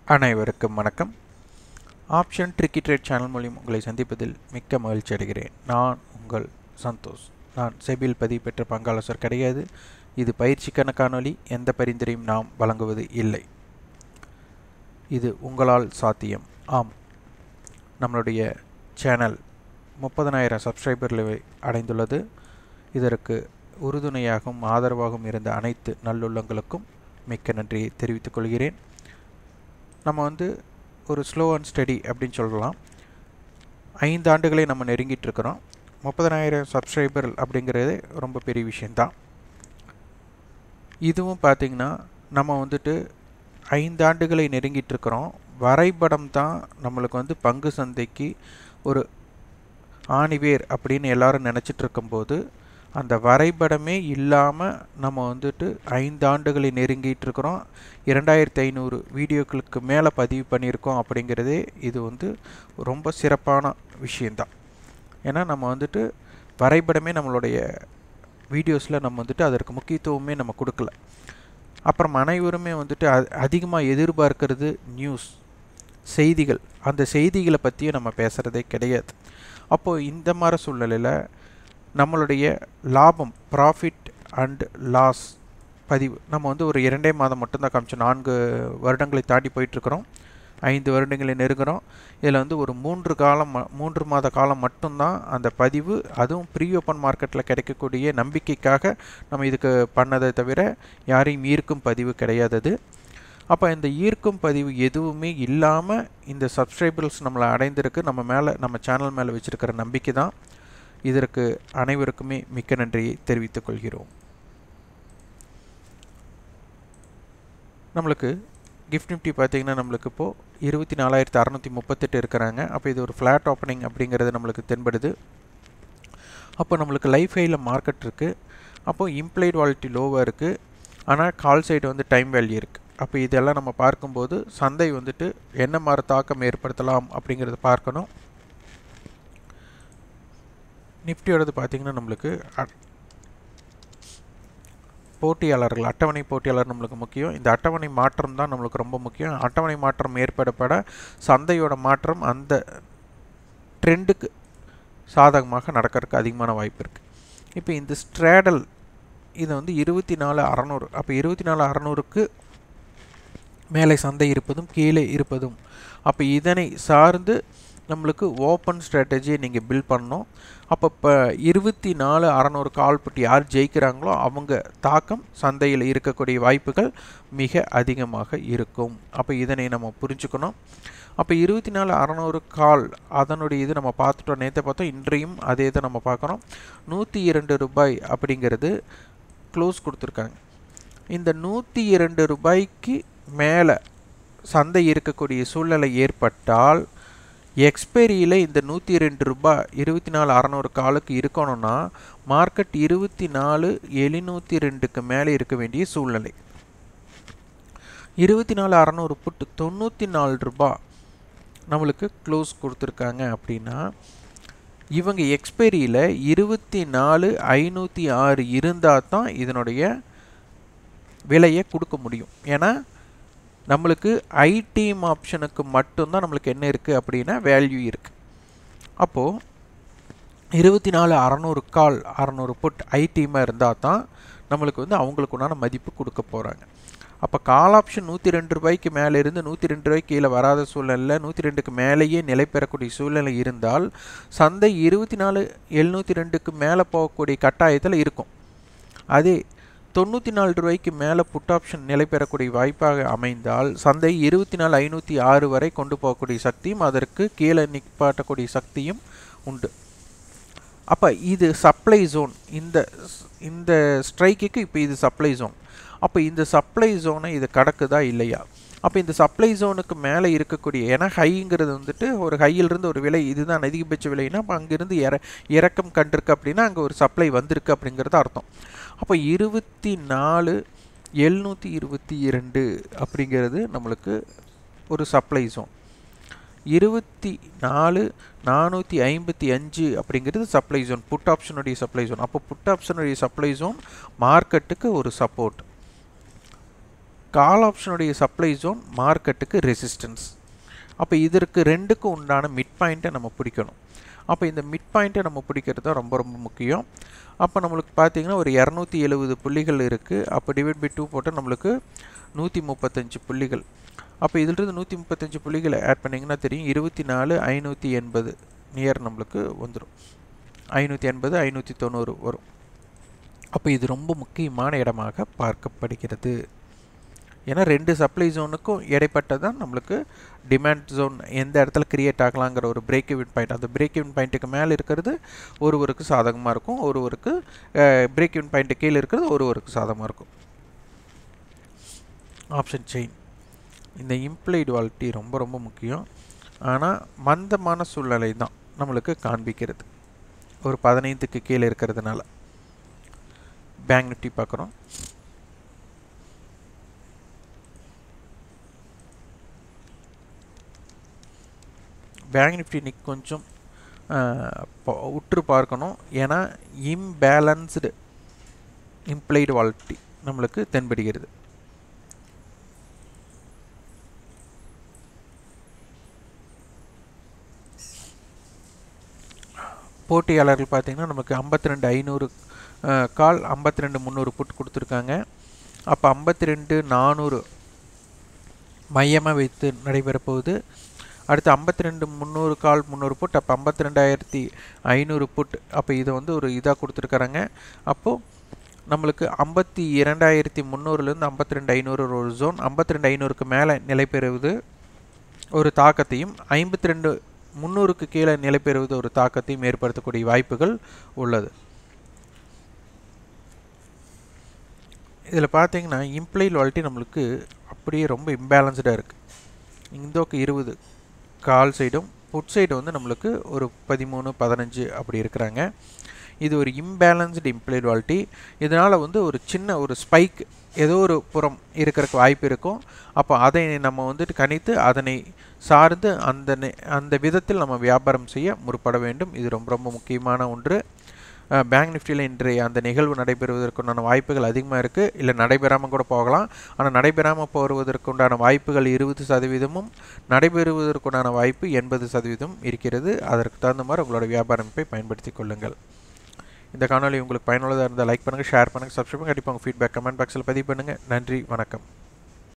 அனைவருக்கும் வணக்கம். Option tricky trade channel மூலம் உங்களை சந்திப்பதில் மிக்க மகிழ்ச்சி அடைகிறேன். நான் உங்கள் சந்தோஷ். நான் செபியில் பதிவு பெற்ற பங்காளர் கிடையாது. இது பயிற்சிக்கான காணொளி. எந்த பரிந்துரையும் நாம் வழங்குவது இல்லை. இது உங்களால் சாத்தியம். ஆம், நம்மளுடைய சேனல் 30,000 சப்ஸ்கிரைபர்களை அடைந்துள்ளது. இதற்கு உறுதுணையாகவும் ஆதரவாகவும் இருந்த அனைத்து நல்லுள்ளங்களுக்கும் மிக்க நன்றியை தெரிவித்துக் கொள்கிறேன். நம்ம ஒரு ஸ்லோ அண்ட் ஸ்டடி அப்படின்னு சொல்லலாம். 5 ஆண்டுகளை நம்ம நெருங்கிட்டு இருக்கிறோம். 30,000 சப்ஸ்கிரைபர் அப்படிங்கிறது ரொம்ப பெரிய விஷயந்தான். இதுவும் பார்த்திங்கன்னா நம்ம 5 ஆண்டுகளை நெருங்கிட்டு இருக்கிறோம். வரைபடம் தான் நம்மளுக்கு பங்கு சந்தைக்கு ஒரு ஆணிவேர் அப்படின்னு எல்லாரும் நினச்சிட்டு இருக்கும்போது, அந்த வரைபடமே இல்லாமல் நம்ம 5 ஆண்டுகளை நெருங்கிட்டு இருக்கிறோம். 2500 வீடியோக்களுக்கு மேலே பதிவு பண்ணியிருக்கோம். அப்படிங்கிறதே இது ரொம்ப சிறப்பான விஷயந்தான். ஏன்னா நம்ம வரைபடமே நம்மளுடைய வீடியோஸில் நம்ம அதற்கு முக்கியத்துவமே நம்ம கொடுக்கல. அப்புறம் அனைவருமே அதிகமாக எதிர்பார்க்கிறது நியூஸ், செய்திகள். அந்த செய்திகளை பற்றியும் நம்ம பேசுகிறதே கிடையாது. அப்போது இந்த மாதிரி சூழ்நிலையில் நம்மளுடைய லாபம், ப்ராஃபிட் அண்ட் லாஸ் பதிவு நம்ம ஒரு 2 மாதம் மட்டும்தான் காமிச்சோம். 4 வருடங்களை தாண்டி போயிட்டுருக்குறோம். 5 வருடங்களை நெருங்குகிறோம். இதில் ஒரு 3 மாத காலம் மட்டும்தான் அந்த பதிவு. அதுவும் ப்ரீ ஓப்பன் மார்க்கெட்டில் கிடைக்கக்கூடிய நம்பிக்கைக்காக நம்ம இதுக்கு பண்ணதை தவிர யாரையும் ஈர்க்கும் பதிவு கிடையாதது. அப்போ இந்த ஈர்க்கும் பதிவு எதுவுமே இல்லாமல் இந்த சப்ஸ்கிரைபர்ஸ் நம்மளை அடைந்திருக்கு. நம்ம சேனல் மேலே வச்சுருக்கிற நம்பிக்கை தான். இதற்கு அனைவருக்குமே மிக்க நன்றியை தெரிவித்துக் கொள்கிறோம். நம்மளுக்கு கிஃப்ட் நிஃப்டி பார்த்திங்கன்னா நம்மளுக்கு இப்போது 24,638 இருக்கிறாங்க. அப்போ இது ஒரு ஃப்ளாட் ஓப்பனிங் அப்படிங்கிறது நம்மளுக்கு தென்படுது. அப்போ நம்மளுக்கு லைஃப் ஹையில் மார்க்கெட் இருக்குது. அப்போது இம்ப்ளைட் வாலிட்டி லோவாக இருக்குது. ஆனால் கால் சைடு டைம் வேல்யூ இருக்குது. அப்போ இதெல்லாம் நம்ம பார்க்கும்போது சந்தை என்ன மாதிரி தாக்கம் ஏற்படுத்தலாம் அப்படிங்கிறத பார்க்கணும். நிஃப்டியோடது பார்த்திங்கன்னா நம்மளுக்கு போட்டியாளர்கள், அட்டவணை போட்டியாளர் நம்மளுக்கு முக்கியம். இந்த அட்டவணை மாற்றம் தான் நம்மளுக்கு ரொம்ப முக்கியம். அட்டவணை மாற்றம் ஏற்படப்பட சந்தையோட மாற்றம் அந்த ட்ரெண்டுக்கு சாதகமாக நடக்கிறதுக்கு அதிகமான வாய்ப்பு இருக்குது. இப்போ இந்த ஸ்ட்ராடல் இது 24,600. அப்போ 24,600க்கு மேலே சந்தை இருப்பதும் கீழே இருப்பதும், அப்போ இதனை சார்ந்து நம்மளுக்கு ஓப்பன் ஸ்ட்ராட்டஜியை நீங்கள் பில்ட் பண்ணணும். அப்போ இப்போ 24,600 கால் புட்டி யார் ஜெயிக்கிறாங்களோ அவங்க தாக்கம் சந்தையில் இருக்கக்கூடிய வாய்ப்புகள் மிக அதிகமாக இருக்கும். அப்போ இதனை நம்ம புரிஞ்சுக்கணும். அப்போ 24,600 கால் அதனுடைய இது நம்ம பார்த்துட்டோம். நேற்று பார்த்தோம், இன்றையும் அதே தான் நம்ம பார்க்குறோம். 102 ரூபாய் அப்படிங்கிறது க்ளோஸ் கொடுத்துருக்காங்க. இந்த 102 ரூபாய்க்கு மேலே சந்தை இருக்கக்கூடிய சூழ்நிலை ஏற்பட்டால் எக்ஸ்பைரியில் இந்த 102 ரூபாய் 24,600 காலுக்கு இருக்கணும்னா மார்க்கெட் 24,702க்கு மேலே இருக்க வேண்டிய சூழ்நிலை. 24,600 புட்டு 94 ரூபாய் நம்மளுக்கு க்ளோஸ் கொடுத்துருக்காங்க. அப்படின்னா இவங்க எக்ஸ்பைரியில் 24,506 இருந்தால் தான் இதனுடைய விலையை கொடுக்க முடியும். ஏன்னா நம்மளுக்கு ஐடீம் ஆப்ஷனுக்கு மட்டும்தான் நம்மளுக்கு என்ன இருக்குது அப்படின்னா வேல்யூ இருக்குது. அப்போது 24,600 கால் 600 புட் ஐடீமாக இருந்தால் தான் நம்மளுக்கு அவங்களுக்கு உண்டான மதிப்பு கொடுக்க போகிறாங்க. அப்போ கால் ஆப்ஷன் 102 ரூபாய்க்கு மேலே இருந்து 102 ரூபாய்க்கு கீழே வராத சூழ்நிலை, 102க்கு மேலேயே நிலை பெறக்கூடிய சூழ்நிலை இருந்தால் சந்தை 24,702க்கு மேலே போகக்கூடிய கட்டாயத்தில் இருக்கும். அதே 94 ரூபாய்க்கு மேலே புட் ஆப்ஷன் நிலை பெறக்கூடிய வாய்ப்பாக அமைந்தால் சந்தை 24,506 வரை கொண்டு போகக்கூடிய சக்தியும் அதற்கு கீழே நிற்பாட்டக்கூடிய சக்தியும் உண்டு. அப்போ இது சப்ளை ஜோன். இந்த ஸ்ட்ரைக்குக்கு இப்போ இது சப்ளை ஜோன். அப்போ இந்த சப்ளை ஜோனை இது கடக்குதா இல்லையா? அப்போ இந்த சப்ளை ஜோனுக்கு மேலே இருக்கக்கூடிய, ஏன்னா ஹைங்கிறது ஒரு ஹையிலிருந்து ஒரு விலை, இதுதான் அதிகபட்ச விலைன்னா அப்போ அங்கேருந்து இறக்கம் கண்டிருக்கு அப்படின்னா அங்கே ஒரு சப்ளை வந்திருக்கு அப்படிங்கிறது அர்த்தம். அப்போ 24,722 அப்படிங்கிறது நம்மளுக்கு ஒரு சப்ளை ஜோன். 24,455 அப்படிங்கிறது சப்ளை ஜோன், புட் ஆப்ஷனுடைய சப்ளை ஜோன். அப்போ புட் ஆப்ஷனுடைய சப்ளை ஜோன் மார்க்கெட்டுக்கு ஒரு சப்போர்ட். கால் ஆப்ஷனுடைய சப்ளை ஜோன் மார்க்கெட்டுக்கு ரெசிஸ்டன்ஸ். அப்போ இதற்கு ரெண்டுக்கும் உண்டான மிட் பாயிண்ட்டை நம்ம பிடிக்கணும். அப்போ இந்த மிட் பாயிண்ட்டை நம்ம பிடிக்கிறது தான் ரொம்ப ரொம்ப முக்கியம். அப்போ நம்மளுக்கு பார்த்தீங்கன்னா ஒரு 270 புள்ளிகள் இருக்குது. அப்போ டிவைட் பை 2 போட்டால் நம்மளுக்கு 135 புள்ளிகள். அப்போ இதிலிருந்து 135 புள்ளிகளை ஆட் பண்ணிங்கன்னா தெரியும் 24,580 நியர் நம்மளுக்கு வந்துடும். 580 590 வரும். அப்போ இது ரொம்ப முக்கியமான இடமாக பார்க்கப்படுகிறது. ஏன்னா ரெண்டு சப்ளை ஜோனுக்கும் இடைப்பட்டதான் நம்மளுக்கு டிமாண்ட் ஜோன் எந்த இடத்துல கிரியேட் ஆகலாங்கிற ஒரு பிரேக் ஈவன் பாயிண்ட். அந்த பிரேக் ஈவன் பாயிண்ட்டுக்கு மேலே இருக்கிறது ஒருவருக்கு சாதகமாக இருக்கும், ஒருவருக்கு பிரேக் ஈவன் பாயிண்ட்டு கீழே இருக்கிறது ஒருவருக்கு சாதகமாக இருக்கும். ஆப்ஷன் செயின் இந்த இம்ப்ளைடு வாலிட்டி ரொம்ப ரொம்ப முக்கியம். ஆனால் மந்தமான சூழ்நிலை தான் நம்மளுக்கு காண்பிக்கிறது ஒரு 15க்கு கீழே இருக்கிறதுனால. பேங்க் நிஃப்டி பார்க்குறோம். பேங்க் நிஃப்டி இன்னைக்கு கொஞ்சம் உற்று பார்க்கணும். ஏன்னா இம்பேலன்ஸ்டு இம்ப்ளைடு வாலிட்டி நம்மளுக்கு தென்படுகிறது. போட்டியாளர்கள் பார்த்தீங்கன்னா நமக்கு 52,500 கால் 52,300 புட் கொடுத்துருக்காங்க. அப்போ 52,400 மையமாக வைத்து நடைபெறப்போகுது. அடுத்து 52,300 கால் 300 புட். அப்போ 52,500 புட். அப்போ இதை வந்து ஒரு இதாக கொடுத்துருக்காங்க. அப்போது நம்மளுக்கு 52,300லேருந்து 52,500 ஒரு ஜோன், 52,500க்கு மேலே நிலை பெறுவது ஒரு தாக்கத்தையும், 52,300க்கு கீழே நிலை பெறுவது ஒரு தாக்கத்தையும் ஏற்படுத்தக்கூடிய வாய்ப்புகள் உள்ளது. இதில் பார்த்தீங்கன்னா இம்ப்ளைடு வாலிட்டி நம்மளுக்கு அப்படியே ரொம்ப இம்பேலன்ஸ்டாக இருக்குது. இந்தோக்கு 20 கால் சைடும் புட் சைடு வந்து நம்மளுக்கு ஒரு 13 15 அப்படி இருக்கிறாங்க. இது ஒரு இம்பேலன்ஸ்டு இம்ப்ளைடு வாலிட்டி. இதனால் வந்து ஒரு சின்ன ஒரு ஸ்பைக் ஏதோ ஒரு புறம் இருக்கிறக்கு வாய்ப்பு இருக்கும். அப்போ அதை நம்ம வந்துட்டு கணித்து அதனை சார்ந்து அந்த விதத்தில் நம்ம வியாபாரம் செய்ய முற்பட வேண்டும். இது ரொம்ப ரொம்ப முக்கியமான ஒன்று. பேங்க் நிஃப்டியில் இன்றைய அந்த நிகழ்வு நடைபெறுவதற்குண்டான வாய்ப்புகள் அதிகமாக இருக்குது. இல்லை நடைபெறாமல் கூட போகலாம். ஆனால் நடைபெறாமல் போவதற்குண்டான வாய்ப்புகள் 20%, நடைபெறுவதற்குண்டான வாய்ப்பு 80% இருக்கிறது. அதற்கு தகுந்த மாதிரி உங்களோட வியாபார அமைப்பை பயன்படுத்தி கொள்ளுங்கள். இந்த காணொலி உங்களுக்கு பயனுள்ளதாக இருந்தால் லைக் பண்ணுங்கள், ஷேர் பண்ணுங்கள், சப்ஸ்கிரைப் பண்ணுங்கள். கண்டிப்பாக உங்கள் ஃபீட்பேக் கமெண்ட் பாக்ஸில் பதிவு பண்ணுங்கள். நன்றி, வணக்கம்.